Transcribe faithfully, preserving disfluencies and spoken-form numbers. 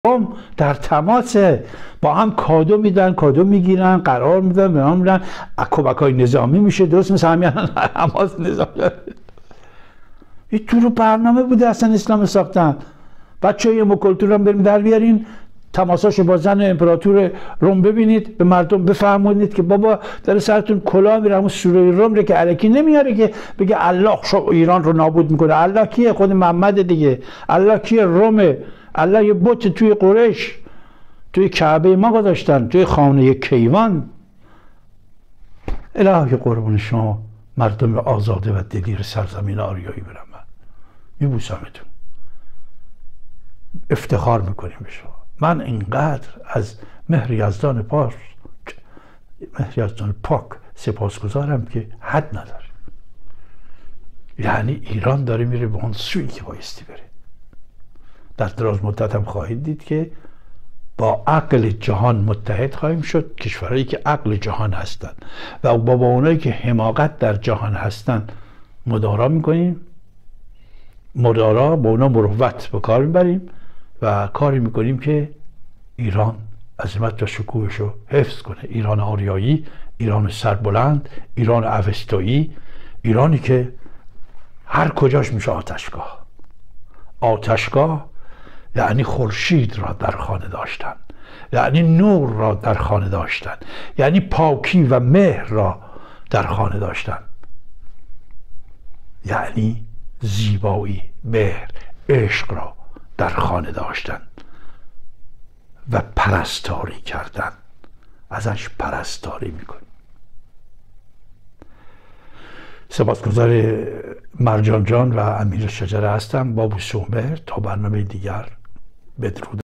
در تماسه، با هم کادو میدن، کادو میگیرن، قرار میدن، به هم میدن، کمک‌های نظامی میشه، درست مثل همین حماس نظامی. این تو رو برنامه بوده اصلا اسلام ساختن. بچه های مکلتور هم بریم در بیارین، تماساشو با زن امپراتور روم ببینید، به مردم بفرمایید که بابا در سرتون کلاه میره، همون سوره روم رو که الکی نمیاره که بگه الله شو ایران رو نابود میکنه. الله کیه؟ خود محمد دیگه. الله کیه؟ رومه. الله یه بت توی قریش، توی کعبه ما گذاشتن، توی خانه کیوان. الهی قربون شما مردم آزاده و دلیر سرزمین آریایی برم، من میبوسمتون، افتخار میکنیم به شما. من اینقدر از مهر یزدان پاک مهر یزدان پاک سپاسگزارم که حد نداره. یعنی ایران داره میره به اون سویی که بایستی بره. در دراز مدت هم خواهید دید که با عقل جهان متحد خواهیم شد، کشورهایی که عقل جهان هستند و با اونایی که حماقت در جهان هستند مدارا میکنیم، مدارا با اونا مروت به کار میبریم و کاری میکنیم که ایران عظمت و شکوهش رو حفظ کنه. ایران آریایی، ایران سربلند، ایران اوستایی، ایرانی که هر کجاش میشه آتشگاه. آتشگاه یعنی خورشید را در خانه داشتن، یعنی نور را در خانه داشتن، یعنی پاکی و مهر را در خانه داشتن، یعنی زیبایی، مهر، عشق را در خانه داشتن و پرستاری کردن. ازش پرستاری میکنیم. سپاسگزار مرجان جان و امیر شجره هستم. بابو سومر. تا برنامه دیگر، بدرود.